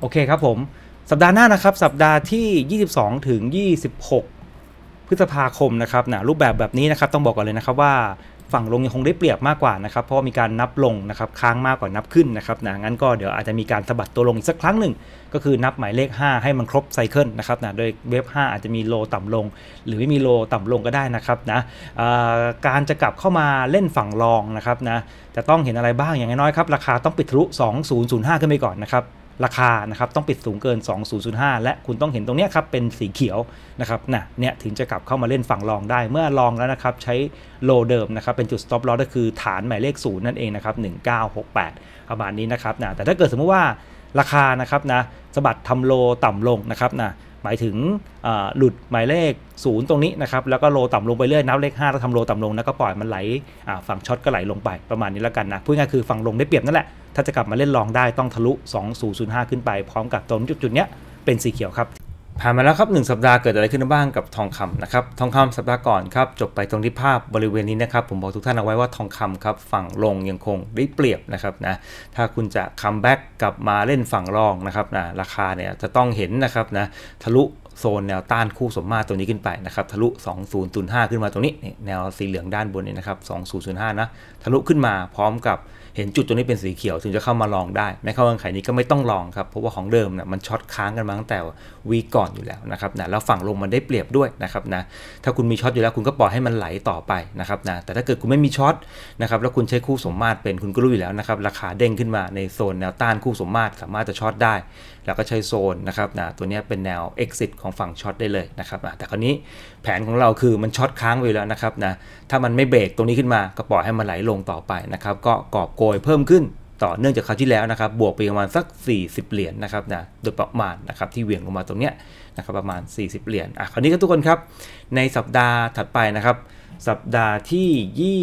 โอเคครับผมสัปดาห์หน้านะครับสัปดาห์ที่22ถึง26พฤษภาคมนะครับรูปแบบนี้นะครับต้องบอกก่อนเลยนะครับว่าฝั่งลงยังคงได้เปรียบมากกว่านะครับเพราะมีการนับลงนะครับค้างมากกว่านับขึ้นนะครับงั้นก็เดี๋ยวอาจจะมีการสะบัดตัวลงอีกสักครั้งหนึ่งก็คือนับหมายเลข5ให้มันครบไซเคิลนะครับโดยเวฟ5อาจจะมีโลต่ำลงหรือไม่มีโลต่ำลงก็ได้นะครับการจะกลับเข้ามาเล่นฝั่งรองนะครับจะต้องเห็นอะไรบ้างอย่างน้อยครับราคาต้องปิดทะลุ2005ขึ้นไปก่อนนะครับราคานะครับต้องปิดสูงเกิน2005และคุณต้องเห็นตรงนี้ครับเป็นสีเขียวนะครับเนี่ยถึงจะกลับเข้ามาเล่นฝั่งรองได้เมื่อรองแล้วนะครับใช้โลเดิมนะครับเป็นจุด stop loss ก็คือฐานหมายเลข0นั่นเองนะครับ1968ประมาณนี้นะครับแต่ถ้าเกิดสมมติว่าราคานะครับสะบัดทำโลต่ำลงนะครับหมายถึงหลุดหมายเลข0ตรงนี้นะครับแล้วก็โลต่ำลงไปเรื่อยนับเลข5แล้วทำโลต่ำลงแล้วก็ปล่อยมันไหลฝั่งช็อตก็ไหลลงไปประมาณนี้แล้วกันพูดง่ายคือฝั่งลงได้เปรียบนั่นแหละถ้าจะกลับมาเล่นรองได้ต้องทะลุ2005ขึ้นไปพร้อมกับตรงจุดเนี้ยเป็นสีเขียวครับผ่านมาแล้วครับ1สัปดาห์เกิดอะไรขึ้นบ้างกับทองคำนะครับทองคำสัปดาห์ก่อนครับจบไปตรงที่ภาพบริเวณนี้นะครับผมบอกทุกท่านเอาไว้ว่าทองคำครับฝั่งลงยังคงได้เปรียบนะครับถ้าคุณจะคัมแบ็กกลับมาเล่นฝั่งรองนะครับราคาเนี่ยจะต้องเห็นนะครับทะลุโซนแนวต้านคู่สมมาตรตัวนี้ขึ้นไปนะครับทะลุ2005ขึ้นมาตรงนี้แนวสีเหลืองด้านบนนี้นะครับ2005นะทะลุขึ้นมาพร้อมกับเห็นจุดตรงนี้เป็นสีเขียวถึงจะเข้ามาลองได้ไม่เข้าเงื่อนไขนี้ก็ไม่ต้องลองครับเพราะว่าของเดิมมันช็อตค้างกันมาตั้งแต่วีก่อนอยู่แล้วนะครับแล้วฝั่งลงมันได้เปรียบด้วยนะครับถ้าคุณมีช็อตอยู่แล้วคุณก็ปล่อยให้มันไหลต่อไปนะครับแต่ถ้าเกิดคุณไม่มีช็อตนะครับแล้วคุณใช้คู่สมมาตรเป็นคุณก็รู้อยู่แล้วนะครับราคาเด้งขึ้นมาในโซนแนวต้านคู่สมมาตรสามารถจะช็อตได้แล้วก็ใช้โซนนะครับตัวนี้เป็นแนว exit ของฝั่งช็อตได้เลยนะครับแต่คราวนี้แผนของเราคือมันช็อตค้างไว้แล้วนะครับถ้ามันไม่เบรกตรงนี้ขึ้นมาก็ปล่อยให้มันไหลลงต่อไปนะครับก็กอบโกยเพิ่มขึ้นต่อเนื่องจากคราวที่แล้วนะครับบวกไปประมาณสัก40เหรียญนะครับโดยประมาณนะครับที่เหวี่ยงลงมาตรงเนี้ยนะครับประมาณ40เหรียญคราวนี้ครับทุกคนครับในสัปดาห์ถัดไปนะครับสัปดาห์ที่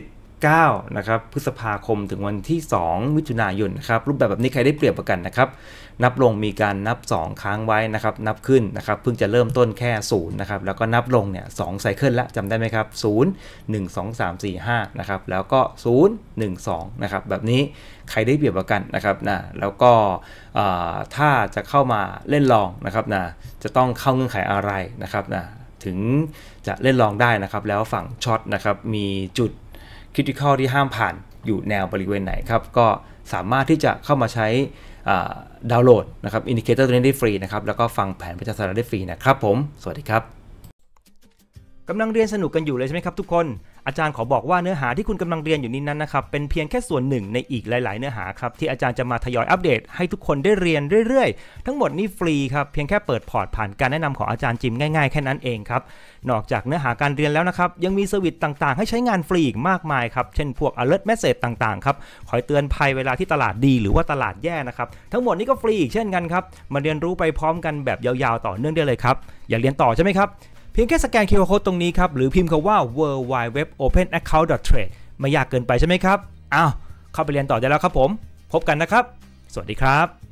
29นะครับพฤษภาคมถึงวันที่2มิถุนายนนะครับรูปแบบนี้ใครได้เปรียบกันนะครับนับลงมีการนับ2ค้างไว้นะครับนับขึ้นนะครับเพิ่งจะเริ่มต้นแค่0นะครับแล้วก็นับลงเนี่ย2ไซเคิลละจำได้ไหมครับ0 1 2 3 4 5นะครับแล้วก็0 1 2นะครับแบบนี้ใครได้เปรียบกันนะครับแล้วก็ถ้าจะเข้ามาเล่นลองนะครับจะต้องเข้าเงื่อนไขอะไรนะครับถึงจะเล่นลองได้นะครับแล้วฝั่งช็อตนะครับมีจุดcritical ที่ห้ามผ่านอยู่แนวบริเวณไหนครับก็สามารถที่จะเข้ามาใช้ดาวน์โหลดนะครับอินดิเคเตอร์ตัวนี้ได้ฟรีนะครับแล้วก็ฟังแผนพิจารณาได้ฟรีนะครับผมสวัสดีครับกำลังเรียนสนุกกันอยู่เลยใช่ไหมครับทุกคนอาจารย์ขอบอกว่าเนื้อหาที่คุณกำลังเรียนอยู่นี้นั้นนะครับเป็นเพียงแค่ส่วนหนึ่งในอีกหลายๆเนื้อหาครับที่อาจารย์จะมาทยอยอัปเดตให้ทุกคนได้เรียนเรื่อยๆทั้งหมดนี้ฟรีครับเพียงแค่เปิดพอร์ตผ่านการแนะนำของอาจารย์จิมง่ายๆแค่นั้นเองครับนอกจากเนื้อหาการเรียนแล้วนะครับยังมีเซอร์วิสต่างๆให้ใช้งานฟรีอีกมากมายครับเช่นพวก alert message ต่างๆครับคอยเตือนภัยเวลาที่ตลาดดีหรือว่าตลาดแย่นะครับทั้งหมดนี้ก็ฟรีอีกเช่นกันครับมาเรียนรู้ไปพร้อมกันแบบยาวๆต่อเนื่องได้เลยครับอยากเรียนต่อใช่ไหมครับเพียงแค่สแกน QR Code ตรงนี้ครับหรือพิมพ์คำว่า worldwidewebopenaccount.trade ไม่ยากเกินไปใช่ไหมครับเข้าไปเรียนต่อได้แล้วครับผมพบกันนะครับสวัสดีครับ